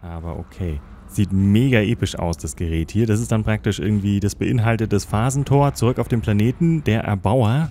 Aber okay. Sieht mega episch aus, das Gerät hier. Das ist dann praktisch irgendwie, das beinhaltet das Phasentor zurück auf den Planeten, der Erbauer.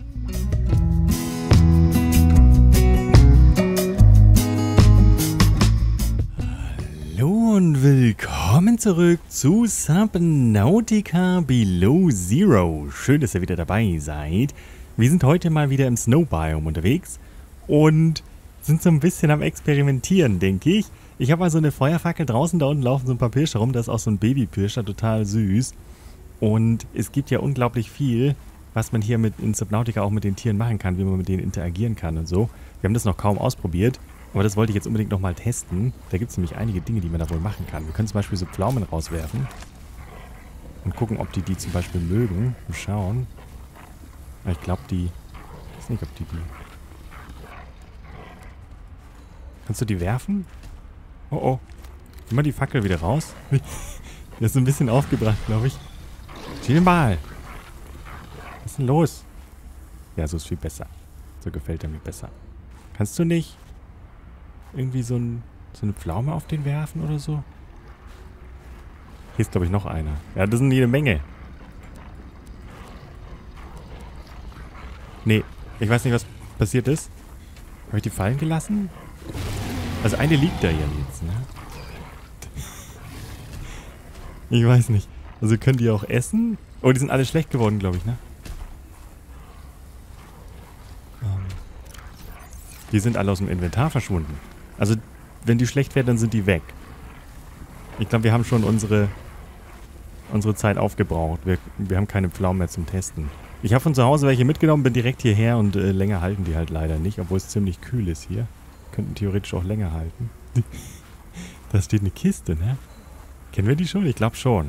Hallo und willkommen zurück zu Subnautica Below Zero. Schön, dass ihr wieder dabei seid. Wir sind heute mal wieder im Snowbiome unterwegs und sind so ein bisschen am Experimentieren, denke ich. Ich habe mal so eine Feuerfackel draußen, da unten laufen so ein paar Pirscher rum. Da ist auch so ein Babypirscher, total süß. Und es gibt ja unglaublich viel, was man hier in Subnautica auch mit den Tieren machen kann, wie man mit denen interagieren kann und so. Wir haben das noch kaum ausprobiert, aber das wollte ich jetzt unbedingt nochmal testen. Da gibt es nämlich einige Dinge, die man da wohl machen kann. Wir können zum Beispiel so Pflaumen rauswerfen und gucken, ob die zum Beispiel mögen. Mal schauen. Ich glaube, ich weiß nicht, ob die... Kannst du die werfen? Oh oh. Nimm mal die Fackel wieder raus. Der ist so ein bisschen aufgebracht, glaube ich. Chill mal. Was ist denn los? Ja, so ist viel besser. So gefällt er mir besser. Kannst du nicht irgendwie so eine Pflaume auf den werfen oder so? Hier ist, glaube ich, noch einer. Ja, das sind jede Menge. Nee, ich weiß nicht, was passiert ist. Habe ich die fallen gelassen? Also eine liegt da ja jetzt, ne? Ich weiß nicht. Also können die auch essen? Oh, die sind alle schlecht geworden, glaube ich, ne? Die sind alle aus dem Inventar verschwunden. Also, wenn die schlecht werden, dann sind die weg. Ich glaube, wir haben schon unsere Zeit aufgebraucht. Wir haben keine Pflaumen mehr zum Testen. Ich habe von zu Hause welche mitgenommen, bin direkt hierher und länger halten die halt leider nicht, obwohl es ziemlich kühl ist hier. Könnten theoretisch auch länger halten. Da steht eine Kiste, ne? Kennen wir die schon? Ich glaube schon.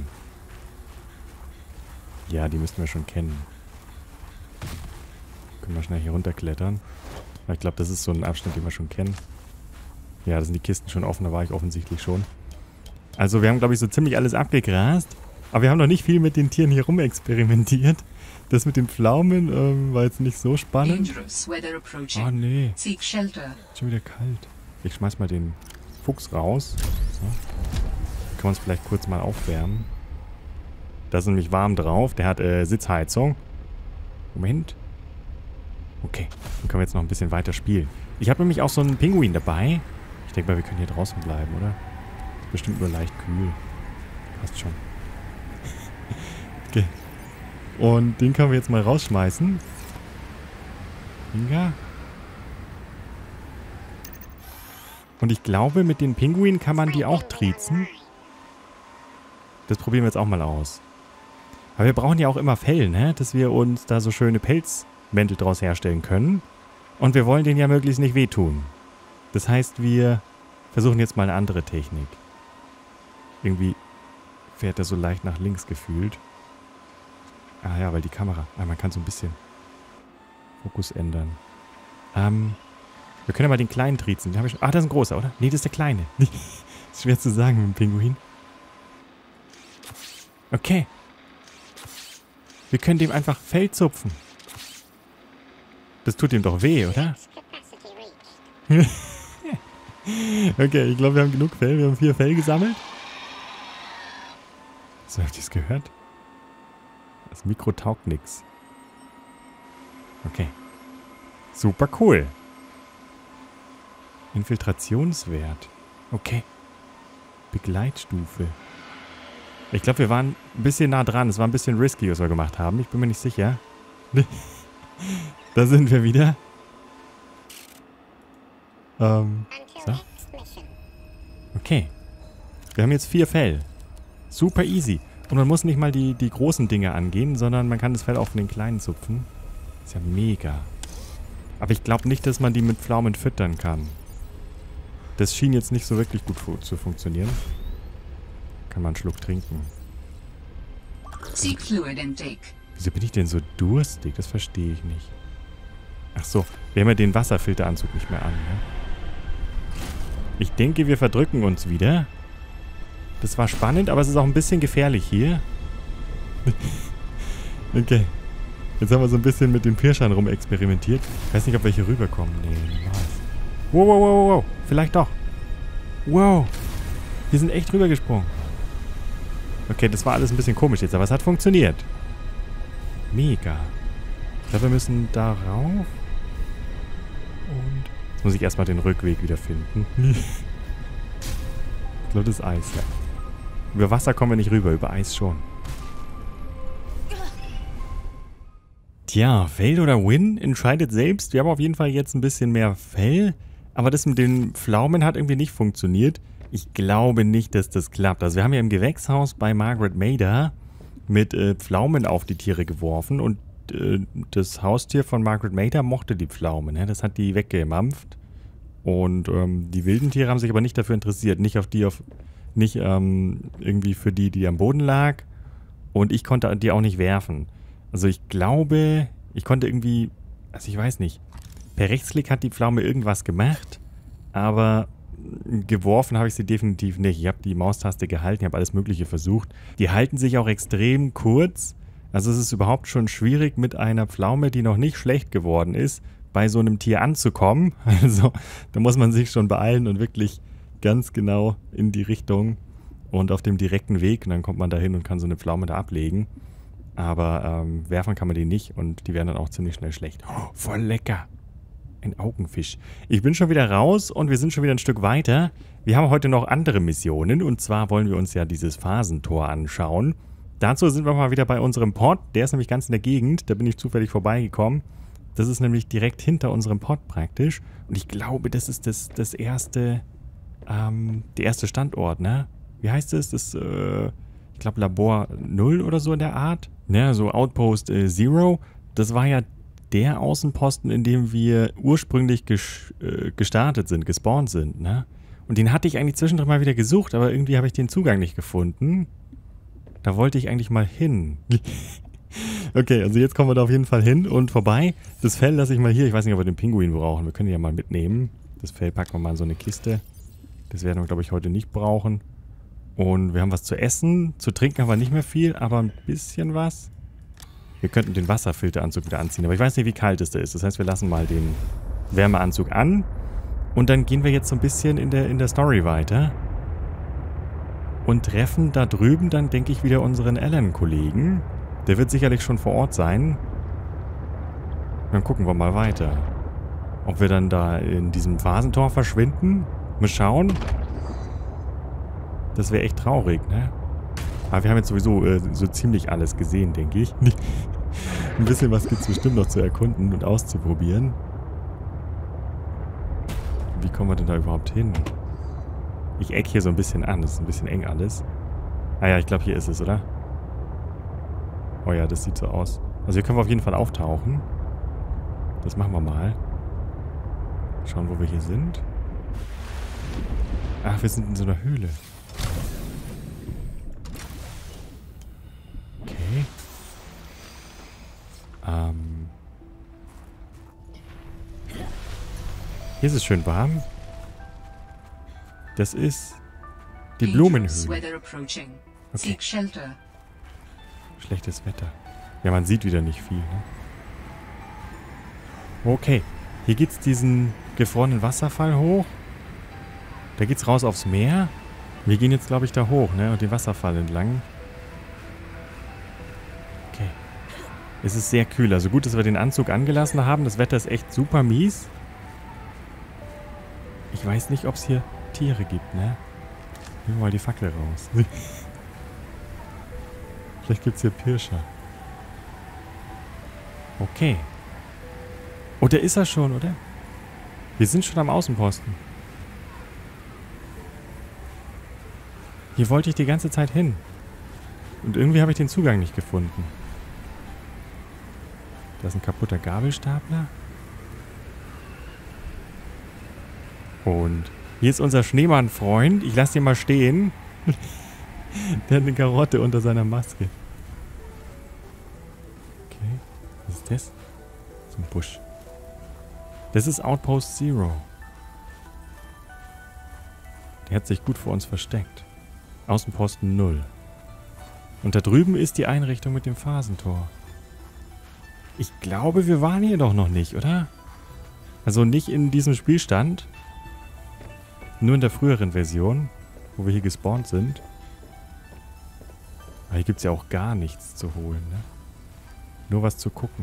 Ja, die müssten wir schon kennen. Können wir schnell hier runterklettern. Ich glaube, das ist so ein Abschnitt, den wir schon kennen. Ja, da sind die Kisten schon offen, da war ich offensichtlich schon. Also wir haben, glaube ich, so ziemlich alles abgegrast. Aber wir haben noch nicht viel mit den Tieren hier rumexperimentiert. Das mit den Pflaumen war jetzt nicht so spannend. Oh nee. Schon wieder kalt. Ich schmeiß mal den Fuchs raus. So. Können wir uns vielleicht kurz mal aufwärmen. Da ist nämlich warm drauf. Der hat Sitzheizung. Moment. Okay. Dann können wir jetzt noch ein bisschen weiter spielen. Ich habe nämlich auch so einen Pinguin dabei. Ich denke mal, wir können hier draußen bleiben, oder? Bestimmt nur leicht kühl. Passt schon. Okay. Und den können wir jetzt mal rausschmeißen. Inga. Und ich glaube, mit den Pinguinen kann man die auch triezen. Das probieren wir jetzt auch mal aus. Aber wir brauchen ja auch immer Fell, ne? Dass wir uns da so schöne Pelzmäntel draus herstellen können. Und wir wollen denen ja möglichst nicht wehtun. Das heißt, wir versuchen jetzt mal eine andere Technik. Irgendwie fährt er so leicht nach links gefühlt. Ah ja, weil die Kamera... man kann so ein bisschen Fokus ändern. Wir können ja mal den kleinen triezen. Den das ist ein großer, oder? Nee, das ist der kleine. Ist schwer zu sagen mit dem Pinguin. Okay. Wir können dem einfach Fell zupfen. Das tut ihm doch weh, oder? Okay, ich glaube, wir haben genug Fell. Wir haben 4 Fell gesammelt. So, habt ihr es gehört? Das Mikro taugt nix. Okay. Super cool. Infiltrationswert. Okay. Begleitstufe. Ich glaube, wir waren ein bisschen nah dran. Es war ein bisschen risky, was wir gemacht haben. Ich bin mir nicht sicher. Da sind wir wieder. So. Okay. Wir haben jetzt 4 Fell. Super easy. Und man muss nicht mal die großen Dinge angehen, sondern man kann das Fell auch von den kleinen zupfen. Ist ja mega. Aber ich glaube nicht, dass man die mit Pflaumen füttern kann. Das schien jetzt nicht so wirklich gut zu funktionieren. Kann man einen Schluck trinken. Wieso bin ich denn so durstig? Das verstehe ich nicht. Ach so, wir haben ja den Wasserfilteranzug nicht mehr an, ne? Ich denke, wir verdrücken uns wieder. Das war spannend, aber es ist auch ein bisschen gefährlich hier. Okay. Jetzt haben wir so ein bisschen mit den Pirschern rumexperimentiert. Ich weiß nicht, ob welche rüberkommen. Nee, niemals. Wow, wow, wow, wow. Vielleicht doch. Wow. Wir sind echt rübergesprungen. Okay, das war alles ein bisschen komisch jetzt, aber es hat funktioniert. Mega. Ich glaube, wir müssen da rauf. Und jetzt muss ich erstmal den Rückweg wieder finden. Ich glaube, das ist Eis, ja. Über Wasser kommen wir nicht rüber, über Eis schon. Tja, Fail oder Win entscheidet selbst. Wir haben auf jeden Fall jetzt ein bisschen mehr Fell. Aber das mit den Pflaumen hat irgendwie nicht funktioniert. Ich glaube nicht, dass das klappt. Also wir haben ja im Gewächshaus bei Margaret Mader mit Pflaumen auf die Tiere geworfen. Und das Haustier von Margaret Mader mochte die Pflaumen. Ne? Das hat die weggemampft. Und die wilden Tiere haben sich aber nicht dafür interessiert. Nicht irgendwie für die am Boden lag. Und ich konnte die auch nicht werfen. Also ich glaube, ich konnte irgendwie, also ich weiß nicht. Per Rechtsklick hat die Pflaume irgendwas gemacht. Aber geworfen habe ich sie definitiv nicht. Ich habe die Maustaste gehalten, ich habe alles Mögliche versucht. Die halten sich auch extrem kurz. Also es ist überhaupt schon schwierig, mit einer Pflaume, die noch nicht schlecht geworden ist, bei so einem Tier anzukommen. Also da muss man sich schon beeilen und wirklich ganz genau in die Richtung und auf dem direkten Weg. Und dann kommt man da hin und kann so eine Pflaume da ablegen. Aber werfen kann man die nicht und die werden dann auch ziemlich schnell schlecht. Oh, voll lecker. Ein Augenfisch. Ich bin schon wieder raus und wir sind schon wieder ein Stück weiter. Wir haben heute noch andere Missionen und zwar wollen wir uns ja dieses Phasentor anschauen. Dazu sind wir mal wieder bei unserem Port. Der ist nämlich ganz in der Gegend. Da bin ich zufällig vorbeigekommen. Das ist nämlich direkt hinter unserem Port praktisch. Und ich glaube, das ist der erste Standort, ne? Wie heißt es? Ich glaube Labor 0 oder so in der Art. Ja, so Outpost 0. Das war ja der Außenposten, in dem wir ursprünglich gestartet sind, gespawnt sind, ne? Und den hatte ich eigentlich zwischendrin mal wieder gesucht, aber irgendwie habe ich den Zugang nicht gefunden. Da wollte ich eigentlich mal hin. Okay, also jetzt kommen wir da auf jeden Fall hin und vorbei. Das Fell lasse ich mal hier. Ich weiß nicht, ob wir den Pinguin brauchen. Wir können ihn ja mal mitnehmen. Das Fell packen wir mal in so eine Kiste. Das werden wir, glaube ich, heute nicht brauchen. Und wir haben was zu essen. Zu trinken haben wir nicht mehr viel, aber ein bisschen was. Wir könnten den Wasserfilteranzug wieder anziehen, aber ich weiß nicht, wie kalt es da ist. Das heißt, wir lassen mal den Wärmeanzug an. Und dann gehen wir jetzt so ein bisschen in der Story weiter. Und treffen da drüben dann, denke ich, wieder unseren Alan-Kollegen. Der wird sicherlich schon vor Ort sein. Dann gucken wir mal weiter. Ob wir dann da in diesem Phasentor verschwinden. Mal schauen. Das wäre echt traurig, ne? Aber wir haben jetzt sowieso so ziemlich alles gesehen, denke ich. Ein bisschen was gibt es bestimmt noch zu erkunden und auszuprobieren. Wie kommen wir denn da überhaupt hin? Ich eck hier so ein bisschen an. Das ist ein bisschen eng alles. Ah ja, ich glaube, hier ist es, oder? Oh ja, das sieht so aus. Also hier können wir auf jeden Fall auftauchen. Das machen wir mal. Schauen, wo wir hier sind. Ach, wir sind in so einer Höhle. Okay. Hier ist es schön warm. Das ist die Blumenhöhle. Okay. Schlechtes Wetter. Ja, man sieht wieder nicht viel, ne? Okay. Hier geht's diesen gefrorenen Wasserfall hoch. Da geht's raus aufs Meer. Wir gehen jetzt, glaube ich, da hoch, ne? Und den Wasserfall entlang. Okay. Es ist sehr kühl. Also gut, dass wir den Anzug angelassen haben. Das Wetter ist echt super mies. Ich weiß nicht, ob es hier Tiere gibt, ne? Nehmen wir mal die Fackel raus. Vielleicht gibt es hier Pirscher. Okay. Oh, da ist er schon, oder? Wir sind schon am Außenposten. Hier wollte ich die ganze Zeit hin. Und irgendwie habe ich den Zugang nicht gefunden. Da ist ein kaputter Gabelstapler. Und hier ist unser Schneemann-Freund. Ich lasse den mal stehen. Der hat eine Karotte unter seiner Maske. Okay. Was ist das? So ein Busch. Das ist Outpost 0. Der hat sich gut vor uns versteckt. Außenposten 0. Und da drüben ist die Einrichtung mit dem Phasentor. Ich glaube, wir waren hier doch noch nicht, oder? Also nicht in diesem Spielstand. Nur in der früheren Version. wo wir hier gespawnt sind. Aber hier gibt es ja auch gar nichts zu holen, ne? Nur was zu gucken.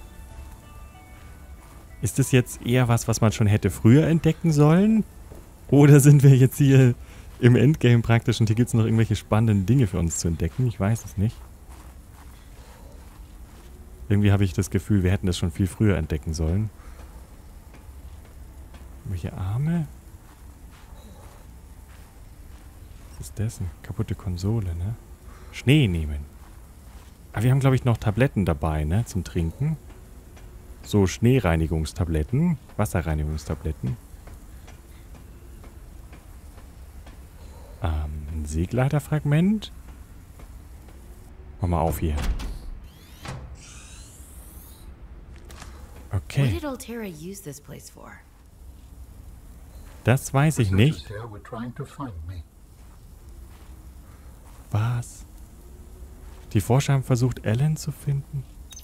Ist das jetzt eher was man schon hätte früher entdecken sollen? Oder sind wir jetzt hier im Endgame praktisch und hier gibt es noch irgendwelche spannenden Dinge für uns zu entdecken? Ich weiß es nicht. Irgendwie habe ich das Gefühl, wir hätten das schon viel früher entdecken sollen. Welche Arme? Was ist das? Eine kaputte Konsole, ne? Schnee nehmen. Aber wir haben, glaube ich, noch Tabletten dabei, ne? Zum Trinken. So Schneereinigungstabletten. Wasserreinigungstabletten. Ein Seegleiterfragment. Mach mal auf hier. Okay. What did Altera use this place for? Das weiß ich nicht. Researchers here were trying to find me. Was? Die Forscher haben versucht, Alan zu finden?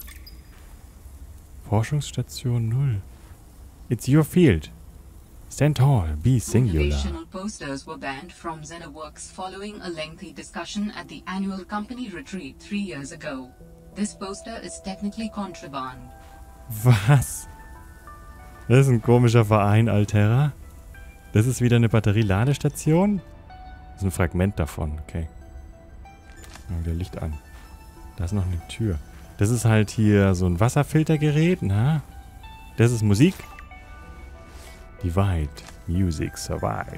Forschungsstation 0. It's your field. Stand tall, be singular. Motivational posters were banned from Xenoworks following a lengthy discussion at the annual company retreat 3 years ago. This poster is technically contraband. Was? Das ist ein komischer Verein, Altera. Das ist wieder eine Batterieladestation? Das ist ein Fragment davon, okay. Oh, der Licht an. Da ist noch eine Tür. Das ist halt hier so ein Wasserfiltergerät, na? Das ist Musik. Divide. Music Survive.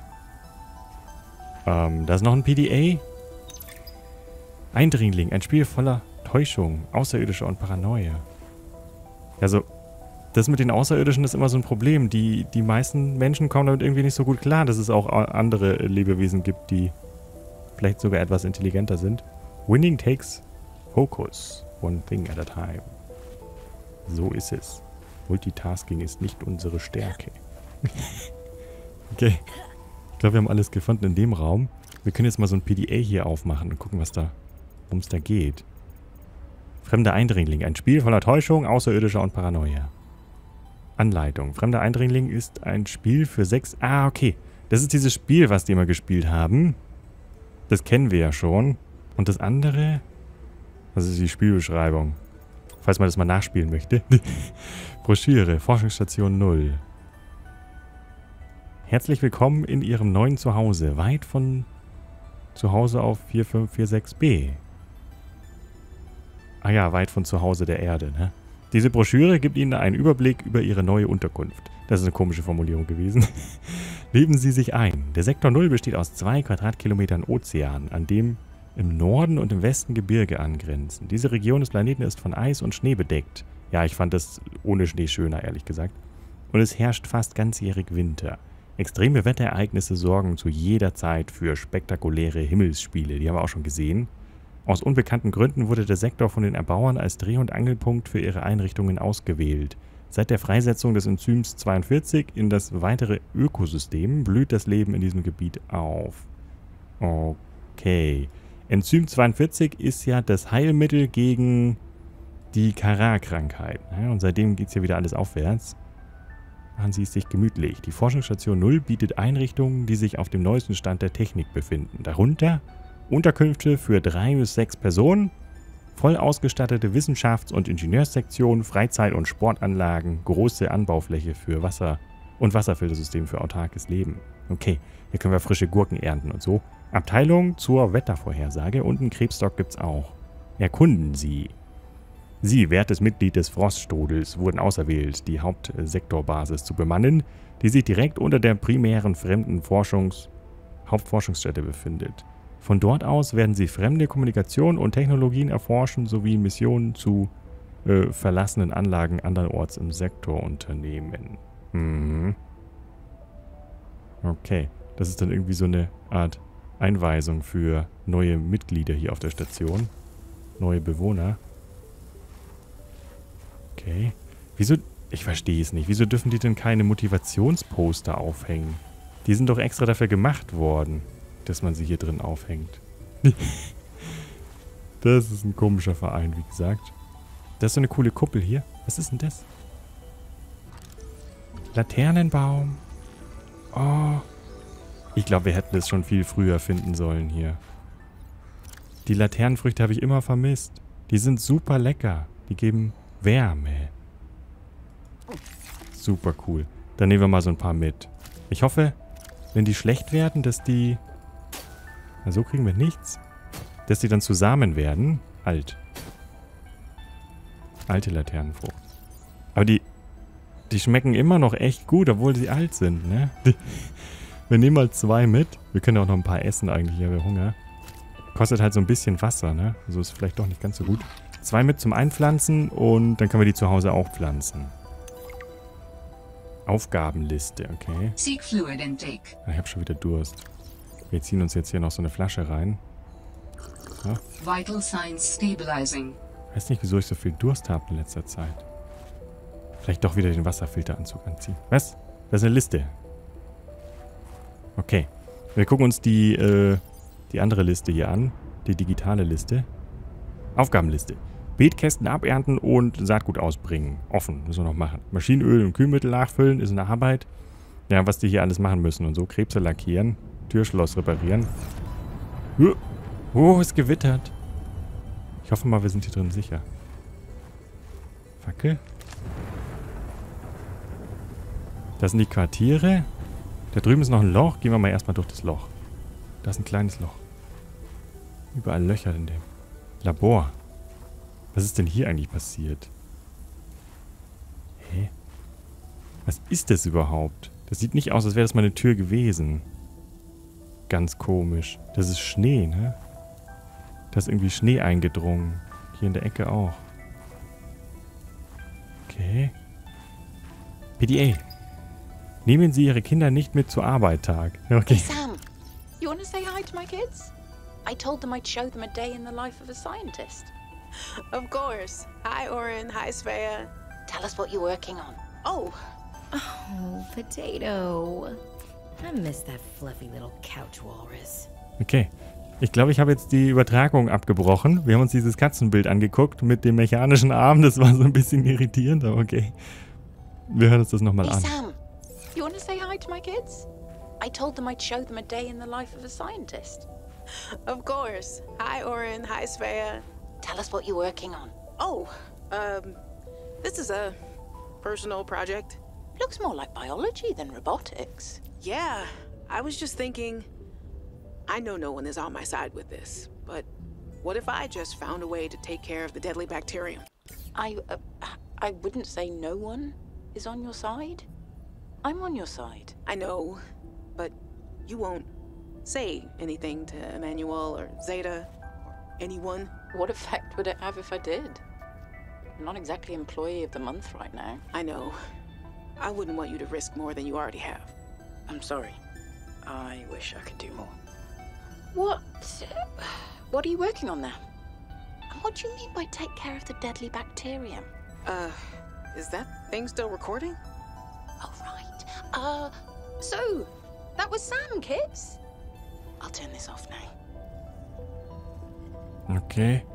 Da ist noch ein PDA. Eindringling. Ein Spiel voller Täuschung, Außerirdische und Paranoia. Also, das mit den Außerirdischen ist immer so ein Problem. Die meisten Menschen kommen damit irgendwie nicht so gut klar, dass es auch andere Lebewesen gibt, die vielleicht sogar etwas intelligenter sind. Winning takes focus. One thing at a time. So ist es. Multitasking ist nicht unsere Stärke. Okay. Ich glaube, wir haben alles gefunden in dem Raum. Wir können jetzt mal so ein PDA hier aufmachen und gucken, worum es da geht. Fremder Eindringling. Ein Spiel voller Täuschung, Außerirdischer und Paranoia. Anleitung. Fremder Eindringling ist ein Spiel für 6... Ah, okay. Das ist dieses Spiel, was die immer gespielt haben. Das kennen wir ja schon. Und das andere... Das ist die Spielbeschreibung. Falls man das mal nachspielen möchte. Broschüre. Forschungsstation 0. Herzlich willkommen in Ihrem neuen Zuhause. Weit von Zuhause auf 4546b. Ah ja, weit von zu Hause der Erde, ne? Diese Broschüre gibt Ihnen einen Überblick über Ihre neue Unterkunft. Das ist eine komische Formulierung gewesen. Leben Sie sich ein. Der Sektor 0 besteht aus 2 Quadratkilometern Ozean, an dem im Norden und im Westen Gebirge angrenzen. Diese Region des Planeten ist von Eis und Schnee bedeckt. Ja, ich fand das ohne Schnee schöner, ehrlich gesagt. Und es herrscht fast ganzjährig Winter. Extreme Wetterereignisse sorgen zu jeder Zeit für spektakuläre Himmelsspiele. Die haben wir auch schon gesehen. Aus unbekannten Gründen wurde der Sektor von den Erbauern als Dreh- und Angelpunkt für ihre Einrichtungen ausgewählt. Seit der Freisetzung des Enzyms 42 in das weitere Ökosystem blüht das Leben in diesem Gebiet auf. Okay. Enzym 42 ist ja das Heilmittel gegen die Kara-Krankheit. Ja, und seitdem geht es ja wieder alles aufwärts. Machen Sie es sich gemütlich. Die Forschungsstation 0 bietet Einrichtungen, die sich auf dem neuesten Stand der Technik befinden. Darunter Unterkünfte für 3 bis 6 Personen, voll ausgestattete Wissenschafts- und Ingenieurssektionen, Freizeit- und Sportanlagen, große Anbaufläche für Wasser und Wasserfiltersystem für autarkes Leben. Okay, hier können wir frische Gurken ernten und so. Abteilung zur Wettervorhersage und einen Krebsstock gibt's auch. Erkunden Sie. Sie, wertes Mitglied des Froststrudels, wurden auserwählt, die Hauptsektorbasis zu bemannen, die sich direkt unter der primären Hauptforschungsstätte befindet. Von dort aus werden sie fremde Kommunikation und Technologien erforschen, sowie Missionen zu verlassenen Anlagen andernorts im Sektor unternehmen. Mhm. Okay, das ist dann irgendwie so eine Art Einweisung für neue Mitglieder hier auf der Station. Neue Bewohner. Okay. Wieso... Ich verstehe es nicht. Wieso dürfen die denn keine Motivationsposter aufhängen? Die sind doch extra dafür gemacht worden, dass man sie hier drin aufhängt. Das ist ein komischer Verein, wie gesagt. Das ist so eine coole Kuppel hier. Was ist denn das? Laternenbaum. Oh. Ich glaube, wir hätten es schon viel früher finden sollen hier. Die Laternenfrüchte habe ich immer vermisst. Die sind super lecker. Die geben Wärme. Super cool. Dann nehmen wir mal so ein paar mit. Ich hoffe, wenn die schlecht werden, dass die... Na, so kriegen wir nichts. Dass die dann zu Samen werden. Alt. Alte Laternenfrucht. Aber die schmecken immer noch echt gut, obwohl sie alt sind, ne? Wir nehmen mal 2 mit. Wir können auch noch ein paar essen eigentlich, ich habe Hunger. Kostet halt so ein bisschen Wasser, ne? Also ist vielleicht doch nicht ganz so gut. 2 mit zum Einpflanzen und dann können wir die zu Hause auch pflanzen. Aufgabenliste, okay. Seek fluid intake. Ich habe schon wieder Durst. Wir ziehen uns jetzt hier noch so eine Flasche rein. Ja. Vital signs stabilizing. Ich weiß nicht, wieso ich so viel Durst habe in letzter Zeit. Vielleicht doch wieder den Wasserfilteranzug anziehen. Was? Das ist eine Liste. Okay. Wir gucken uns die andere Liste hier an. Die digitale Liste. Aufgabenliste. Beetkästen abernten und Saatgut ausbringen. Offen. Müssen wir noch machen. Maschinenöl und Kühlmittel nachfüllen. Ist eine Arbeit. Ja, was die hier alles machen müssen und so. Krebse lackieren. Türschloss reparieren. Oh, es gewittert. Ich hoffe mal, wir sind hier drin sicher. Fackel. Das sind die Quartiere. Da drüben ist noch ein Loch. Gehen wir mal erstmal durch das Loch. Da ist ein kleines Loch. Überall Löcher in dem Labor. Was ist denn hier eigentlich passiert? Hä? Was ist das überhaupt? Das sieht nicht aus, als wäre das mal eine Tür gewesen. Ganz komisch. Das ist Schnee, ne? Da ist irgendwie Schnee eingedrungen. Hier in der Ecke auch. Okay. PDA. Nehmen Sie Ihre Kinder nicht mit zur Arbeit, Tag. Okay. Hey Sam, you want to say hi to my kids? I told them I'd show them a day in the life of a scientist. Of course. Hi, Oren. Hi, Svea. Tell us what you're working on. Oh, Oh, Potato. I miss that fluffy little couch walrus. Okay. Ich glaube, ich habe jetzt die Übertragung abgebrochen. Wir haben uns dieses Katzenbild angeguckt mit dem mechanischen Arm. Das war so ein bisschen irritierend, aber okay. Wir hören uns das nochmal Hey an. Sam, you want to say hi to my kids? I told them I'd show them a day in the life of a scientist. of course. Hi, Oren. Hi, Svea. Tell us what you're working on. Oh, this is a personal project. Looks more like biology than robotics. Yeah, I was just thinking, I know no one is on my side with this, but what if I just found a way to take care of the deadly bacterium? I wouldn't say no one is on your side. I'm on your side. I know, but you won't say anything to Emmanuel or Zeta or anyone. What effect would it have if I did? I'm not exactly employee of the month right now. I know. I wouldn't want you to risk more than you already have. I'm sorry. I wish I could do more. What are you working on there? And what do you mean by take care of the deadly bacterium? Is that thing still recording? Oh, right. So, that was Sam, kids? I'll turn this off now. Okay.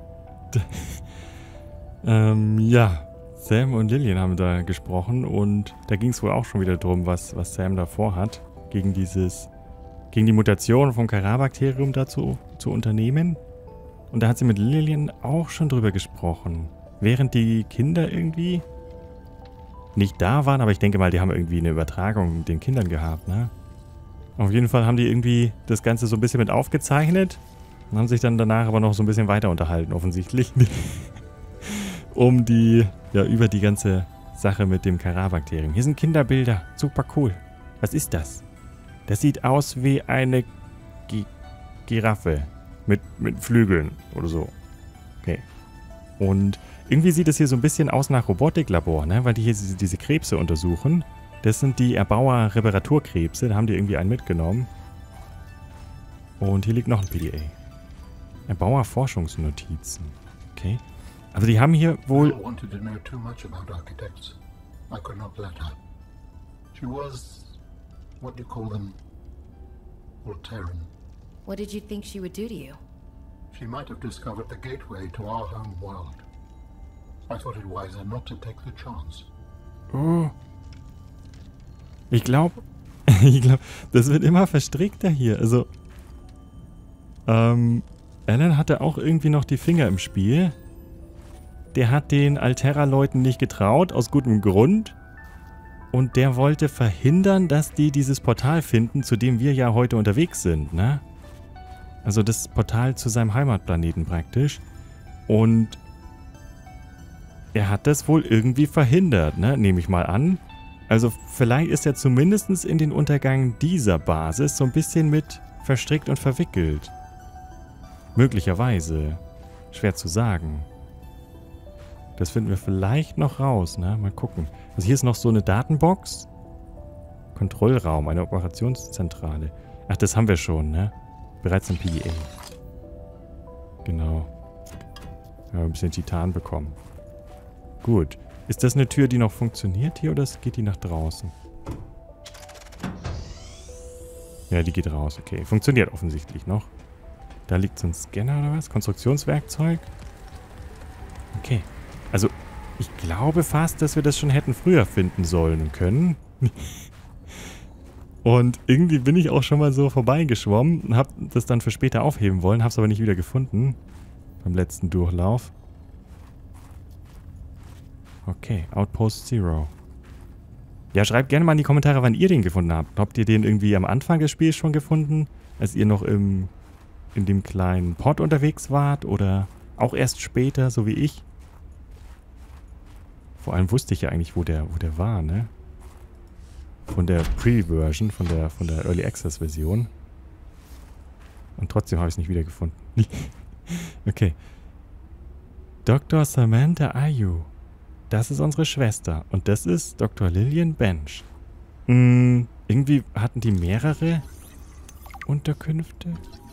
Ja. Sam und Lillian haben da gesprochen und da ging es wohl auch schon wieder drum, was Sam da vorhat, gegen die Mutation vom Carabakterium dazu zu unternehmen. Und da hat sie mit Lillian auch schon drüber gesprochen. Während die Kinder irgendwie nicht da waren, aber ich denke mal, die haben irgendwie eine Übertragung mit den Kindern gehabt, ne? Auf jeden Fall haben die irgendwie das Ganze so ein bisschen mit aufgezeichnet und haben sich dann danach aber noch so ein bisschen weiter unterhalten, offensichtlich. Über die ganze Sache mit dem Carabakterium. Hier sind Kinderbilder. Super cool. Was ist das? Das sieht aus wie eine Giraffe mit Flügeln oder so. Okay. Und irgendwie sieht es hier so ein bisschen aus nach Robotiklabor, ne? Weil die hier diese Krebse untersuchen. Das sind die Erbauer-Reparaturkrebse. Da haben die irgendwie einen mitgenommen. Und hier liegt noch ein PDA. Erbauer-Forschungsnotizen. Okay. Also die haben hier wohl... I wanted to know too much about architects. I could not let her. She was, what do you call them, Voltairean. What did you think she would do to you? She might have discovered the gateway to our home world. I thought it wiser not to take the chance. Oh. Ich glaube... Ich glaube, das wird immer verstrickter hier. Also, Alan hatte auch irgendwie noch die Finger im Spiel. Der hat den Alterra-Leuten nicht getraut, aus gutem Grund. Und der wollte verhindern, dass die dieses Portal finden, zu dem wir ja heute unterwegs sind, ne? Also das Portal zu seinem Heimatplaneten praktisch. Und er hat das wohl irgendwie verhindert, ne? Nehme ich mal an. Also vielleicht ist er zumindest in den Untergang dieser Basis so ein bisschen mit verstrickt und verwickelt. Möglicherweise. Schwer zu sagen. Das finden wir vielleicht noch raus, ne? Mal gucken. Also hier ist noch so eine Datenbox. Kontrollraum, eine Operationszentrale. Ach, das haben wir schon, ne? Bereits im PDA. Genau. Wir haben ein bisschen Titan bekommen. Gut. Ist das eine Tür, die noch funktioniert hier oder geht die nach draußen? Ja, die geht raus. Okay. Funktioniert offensichtlich noch. Da liegt so ein Scanner oder was? Konstruktionswerkzeug? Okay. Also, ich glaube fast, dass wir das schon hätten früher finden sollen und können. Und irgendwie bin ich auch schon mal so vorbeigeschwommen und habe das dann für später aufheben wollen, habe es aber nicht wieder gefunden. Beim letzten Durchlauf. Okay, Outpost Zero. Ja, schreibt gerne mal in die Kommentare, wann ihr den gefunden habt. Habt ihr den irgendwie am Anfang des Spiels schon gefunden, als ihr noch in dem kleinen Pod unterwegs wart? Oder auch erst später, so wie ich? Vor allem wusste ich ja eigentlich, wo der war, ne? Von der Pre-Version, von der Early Access-Version. Und trotzdem habe ich es nicht wiedergefunden. Okay. Dr. Samantha Ayu. Das ist unsere Schwester. Und das ist Dr. Lillian Bench. Irgendwie hatten die mehrere Unterkünfte.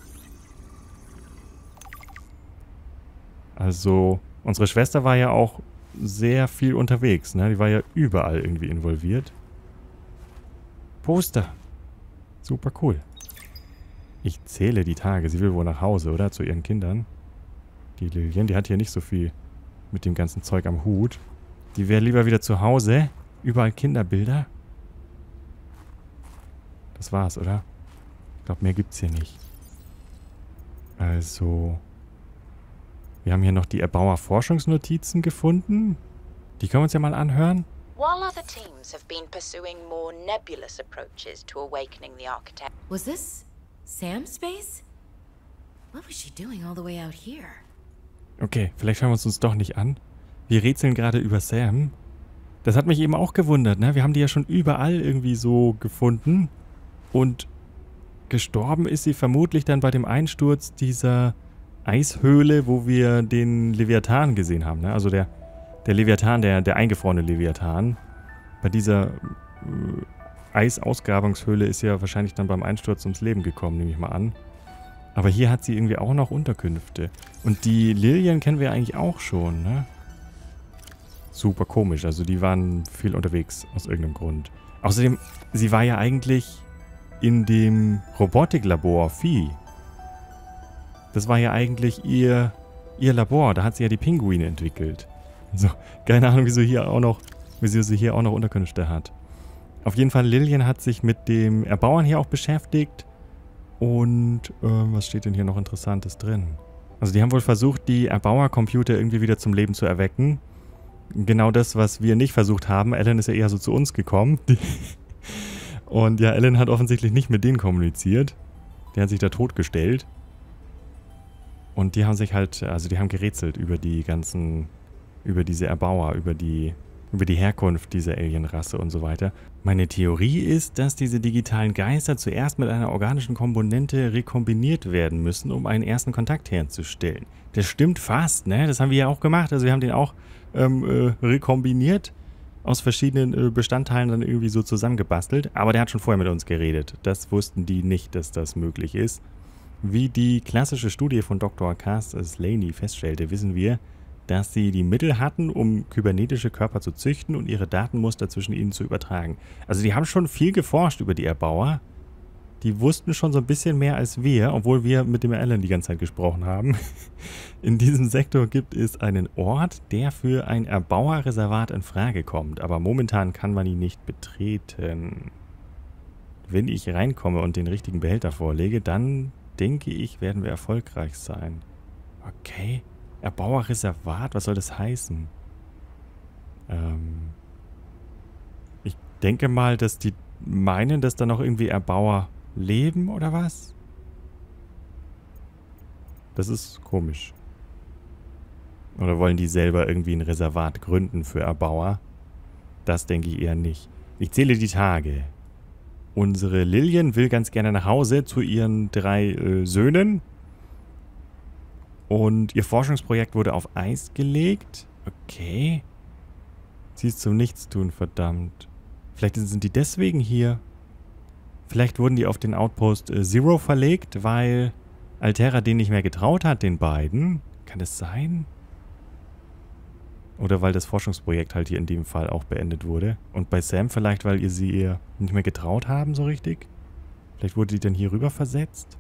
Also, unsere Schwester war ja auch sehr viel unterwegs, ne? Die war ja überall irgendwie involviert. Poster. Super cool. Ich zähle die Tage. Sie will wohl nach Hause, oder? Zu ihren Kindern. Die Lillian, die hat hier nicht so viel mit dem ganzen Zeug am Hut. Die wäre lieber wieder zu Hause. Überall Kinderbilder. Das war's, oder? Ich glaube, mehr gibt's hier nicht. Also, wir haben hier noch die Erbauer-Forschungsnotizen gefunden. Die können wir uns ja mal anhören. While other teams have been pursuing more nebulous approaches to awakening the architect. Was this Sam's space? What was she doing all the way out here? Okay, vielleicht schauen wir uns doch nicht an. Wir rätseln gerade über Sam. Das hat mich eben auch gewundert, ne? Wir haben die ja schon überall irgendwie so gefunden. Und gestorben ist sie vermutlich dann bei dem Einsturz dieser Eishöhle, wo wir den Leviathan gesehen haben, ne? Also der Leviathan, der eingefrorene Leviathan. Bei dieser Eisausgrabungshöhle ist ja wahrscheinlich dann beim Einsturz ums Leben gekommen, nehme ich mal an. Aber hier hat sie irgendwie auch noch Unterkünfte. Und die Lillian kennen wir eigentlich auch schon, ne? Super komisch. Also die waren viel unterwegs aus irgendeinem Grund. Außerdem, sie war ja eigentlich in dem Robotiklabor Phi. Das war ja eigentlich ihr Labor. Da hat sie ja die Pinguine entwickelt. Also, keine Ahnung, wieso sie hier auch noch Unterkünfte hat. Auf jeden Fall, Lillian hat sich mit dem Erbauern hier auch beschäftigt. Und, was steht denn hier noch Interessantes drin? Also, die haben wohl versucht, die Erbauercomputer irgendwie wieder zum Leben zu erwecken. Genau das, was wir nicht versucht haben. Alan ist ja eher so zu uns gekommen. Und ja, Alan hat offensichtlich nicht mit denen kommuniziert. Der hat sich da totgestellt. Und die haben sich halt, also die haben gerätselt über diese Erbauer, über die Herkunft dieser Alienrasse und so weiter. Meine Theorie ist, dass diese digitalen Geister zuerst mit einer organischen Komponente rekombiniert werden müssen, um einen ersten Kontakt herzustellen. Das stimmt fast, ne? Das haben wir ja auch gemacht. Also wir haben den auch rekombiniert, aus verschiedenen Bestandteilen dann irgendwie so zusammengebastelt. Aber der hat schon vorher mit uns geredet. Das wussten die nicht, dass das möglich ist. Wie die klassische Studie von Dr. Cass Laney feststellte, wissen wir, dass sie die Mittel hatten, um kybernetische Körper zu züchten und ihre Datenmuster zwischen ihnen zu übertragen. Also die haben schon viel geforscht über die Erbauer. Die wussten schon so ein bisschen mehr als wir, obwohl wir mit dem Alan die ganze Zeit gesprochen haben. In diesem Sektor gibt es einen Ort, der für ein Erbauerreservat in Frage kommt, aber momentan kann man ihn nicht betreten. wenn ich reinkomme und den richtigen Behälter vorlege, dann denke ich, werden wir erfolgreich sein. Okay. Erbauerreservat, was soll das heißen? Ich denke mal, dass die meinen, dass da noch irgendwie Erbauer leben oder was? Das ist komisch. Oder wollen die selber irgendwie ein Reservat gründen für Erbauer? Das denke ich eher nicht. Ich zähle die Tage. Unsere Lillian will ganz gerne nach Hause zu ihren 3 Söhnen. Und ihr Forschungsprojekt wurde auf Eis gelegt. Okay. Sie ist zum Nichtstun, verdammt. Vielleicht sind die deswegen hier. Vielleicht wurden die auf den Outpost Zero verlegt, weil Alterra den nicht mehr getraut hat, den beiden. Kann das sein? Oder weil das Forschungsprojekt halt hier in dem Fall auch beendet wurde. Und bei Sam vielleicht, weil sie ihr nicht mehr getraut haben so richtig? Vielleicht wurde die dann hier rüber versetzt?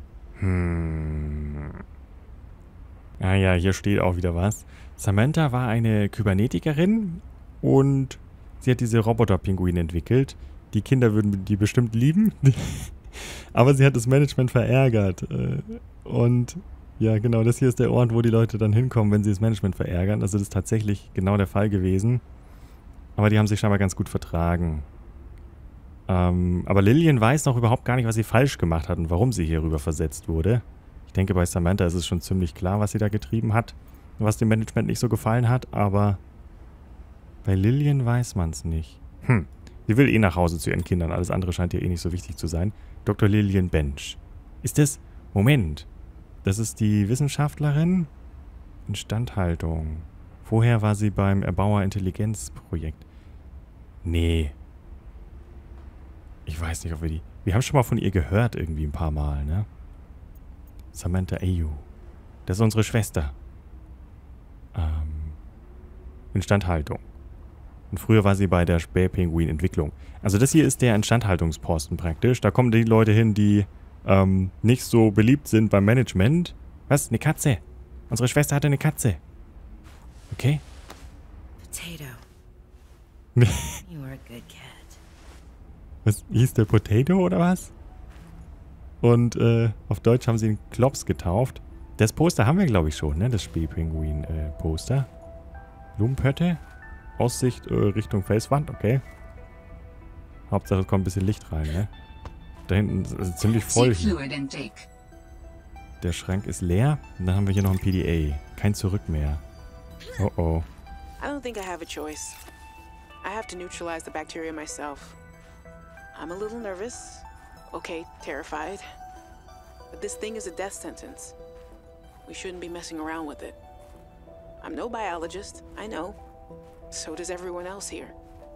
Ah ja, hier steht auch wieder was. Samantha war eine Kybernetikerin und sie hat diese Roboter-Pinguine entwickelt. Die Kinder würden die bestimmt lieben. Aber sie hat das Management verärgert. Und ja, genau, das hier ist der Ort, wo die Leute dann hinkommen, wenn sie das Management verärgern. Also das ist tatsächlich genau der Fall gewesen. Aber die haben sich scheinbar ganz gut vertragen. Aber Lillian weiß noch überhaupt gar nicht, was sie falsch gemacht hat und warum sie hier rüber versetzt wurde. Ich denke, bei Samantha ist es schon ziemlich klar, was sie da getrieben hat. Was dem Management nicht so gefallen hat, aber bei Lillian weiß man es nicht. Sie will eh nach Hause zu ihren Kindern. Alles andere scheint ihr eh nicht so wichtig zu sein. Dr. Lillian Bench. Ist das... Moment. Das ist die Wissenschaftlerin? Instandhaltung. Vorher war sie beim Erbauer-Intelligenz-Projekt. Nee. Ich weiß nicht, ob wir die... Wir haben schon mal von ihr gehört irgendwie ein paar Mal, ne? Samantha Ayu. Das ist unsere Schwester. Instandhaltung. Und früher war sie bei der Spähpinguin-Entwicklung. Also das hier ist der Instandhaltungsposten praktisch. Da kommen die Leute hin, die nicht so beliebt sind beim Management. Was? Eine Katze. Unsere Schwester hatte eine Katze. Okay. Potato. You were a good cat. Was? Hieß der Potato oder was? Und auf Deutsch haben sie ihn Klops getauft. Das Poster haben wir, glaube ich, schon, ne? Das Spähpinguin-Poster. Blumenpötte. Aussicht Richtung Felswand, okay. Hauptsache es kommt ein bisschen Licht rein, ne? Da hinten ist ziemlich voll hier. Der Schrank ist leer. Und dann haben wir hier noch ein PDA. Kein Zurück mehr. Oh oh. I don't think I have a choice. I have to neutralize the bacteria myself. I'm a little nervous. Okay, terrified. But this thing is a death sentence. We shouldn't be messing around with it. I'm no biologist, I know. So does everyone else here.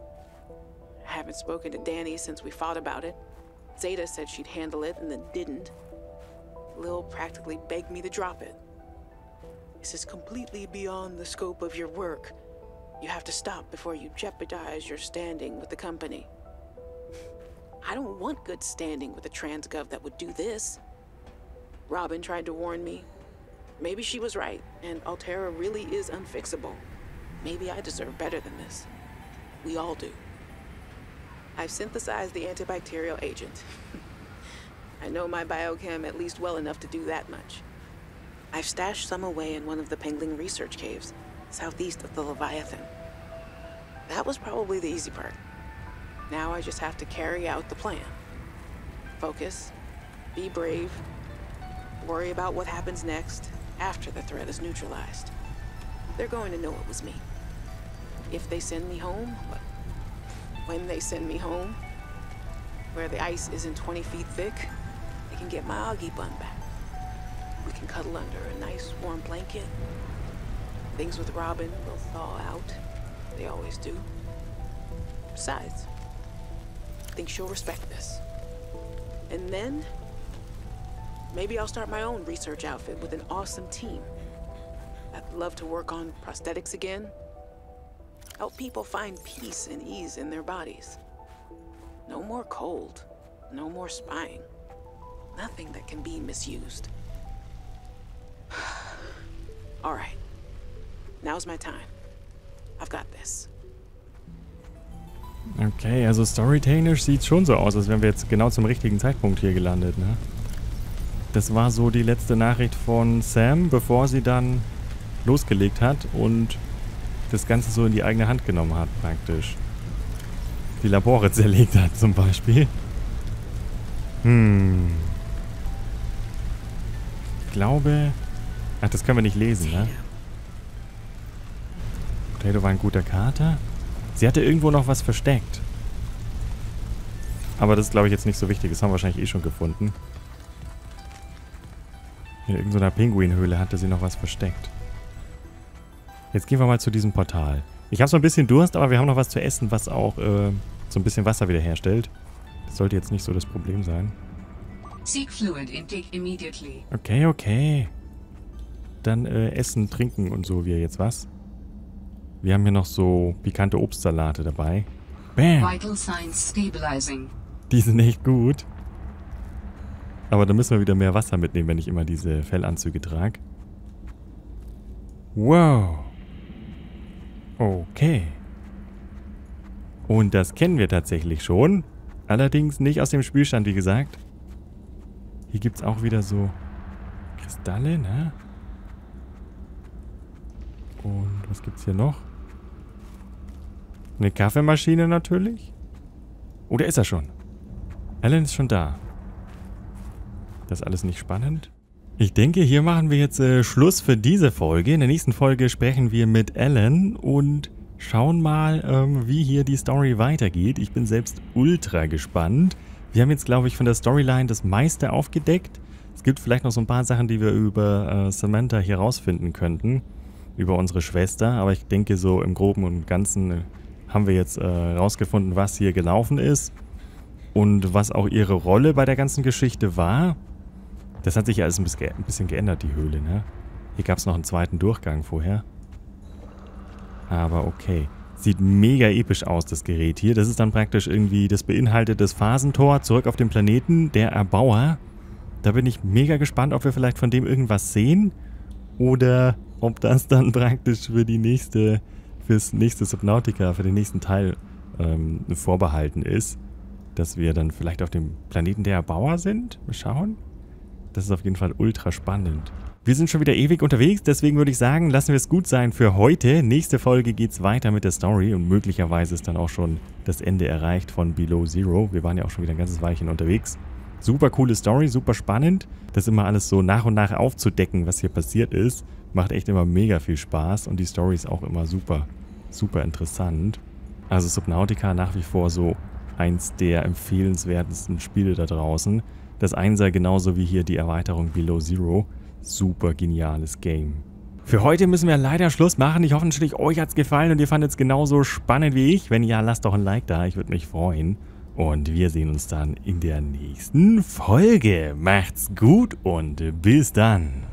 I haven't spoken to Danny since we fought about it. Zeta said she'd handle it and then didn't. Lil practically begged me to drop it. This is completely beyond the scope of your work. You have to stop before you jeopardize your standing with the company. I don't want good standing with a transgov that would do this. Robin tried to warn me. Maybe she was right, and Alterra really is unfixable. Maybe I deserve better than this. We all do. I've synthesized the antibacterial agent. I know my biochem at least well enough to do that much. I've stashed some away in one of the Pengling research caves, southeast of the Leviathan. That was probably the easy part. Now I just have to carry out the plan. Focus, be brave, worry about what happens next after the threat is neutralized. They're going to know it was me. If they send me home, when they send me home, where the ice isn't 20 feet thick, they can get my Augie bun back. We can cuddle under a nice warm blanket. Things with Robin will thaw out. They always do. Besides, I think she'll respect this. And then, maybe I'll start my own research outfit with an awesome team. I'd love to work on prosthetics again. Help people find peace and ease in their bodies. No more cold. No more spying. Nothing that can be misused. All right. Now's my time. I've got this. Okay, also storytechnisch sieht es schon so aus, als wären wir jetzt genau zum richtigen Zeitpunkt hier gelandet, ne? Das war so die letzte Nachricht von Sam, bevor sie dann losgelegt hat und das Ganze so in die eigene Hand genommen hat, praktisch. Die Labore zerlegt hat, zum Beispiel. Ich glaube... Ach, das können wir nicht lesen, ne? Potato war ein guter Kater. Sie hatte irgendwo noch was versteckt. Aber das ist, glaube ich, jetzt nicht so wichtig. Das haben wir wahrscheinlich eh schon gefunden. In irgendeiner Pinguinhöhle hatte sie noch was versteckt. Jetzt gehen wir mal zu diesem Portal. Ich habe so ein bisschen Durst, aber wir haben noch was zu essen, was auch so ein bisschen Wasser wiederherstellt. Das sollte jetzt nicht so das Problem sein. Seek fluid intake immediately. Okay, okay. Dann essen, trinken und so wie jetzt was. Wir haben hier noch so pikante Obstsalate dabei. Bam! Vital signs stabilizing. Die sind echt gut. Aber da müssen wir wieder mehr Wasser mitnehmen, wenn ich immer diese Fellanzüge trage. Wow. Okay. Und das kennen wir tatsächlich schon. Allerdings nicht aus dem Spielstand, wie gesagt. Hier gibt es auch wieder so Kristalle, ne? Und was gibt's hier noch? Eine Kaffeemaschine natürlich. Oh, da ist er schon. Alan ist schon da. Das ist alles nicht spannend. Ich denke, hier machen wir jetzt Schluss für diese Folge. In der nächsten Folge sprechen wir mit Alan und schauen mal, wie hier die Story weitergeht. Ich bin selbst ultra gespannt. Wir haben jetzt, glaube ich, von der Storyline das meiste aufgedeckt. Es gibt vielleicht noch so ein paar Sachen, die wir über Samantha hier rausfinden könnten. Über unsere Schwester. Aber ich denke, so im Groben und Ganzen haben wir jetzt rausgefunden, was hier gelaufen ist. Und was auch ihre Rolle bei der ganzen Geschichte war. Das hat sich ja alles ein bisschen geändert, die Höhle, ne? Hier gab es noch einen zweiten Durchgang vorher. Aber okay. Sieht mega episch aus, das Gerät hier. Das ist dann praktisch irgendwie, das beinhaltet das Phasentor zurück auf den Planeten, der Erbauer. Da bin ich mega gespannt, ob wir vielleicht von dem irgendwas sehen. Oder ob das dann praktisch für fürs nächste Subnautica, für den nächsten Teil vorbehalten ist. Dass wir dann vielleicht auf dem Planeten der Erbauer sind. Mal schauen. Das ist auf jeden Fall ultra spannend. Wir sind schon wieder ewig unterwegs, deswegen würde ich sagen, lassen wir es gut sein für heute. Nächste Folge geht es weiter mit der Story und möglicherweise ist dann auch schon das Ende erreicht von Below Zero. Wir waren ja auch schon wieder ein ganzes Weilchen unterwegs. Super coole Story, super spannend. Das immer alles so nach und nach aufzudecken, was hier passiert ist. Macht echt immer mega viel Spaß und die Story ist auch immer super, super interessant. Also Subnautica nach wie vor so eins der empfehlenswertesten Spiele da draußen. Das Einser genauso wie hier die Erweiterung Below Zero. Super geniales Game. Für heute müssen wir leider Schluss machen. Ich hoffe natürlich, euch hat es gefallen und ihr fandet es genauso spannend wie ich. Wenn ja, lasst doch ein Like da. Ich würde mich freuen. Und wir sehen uns dann in der nächsten Folge. Macht's gut und bis dann.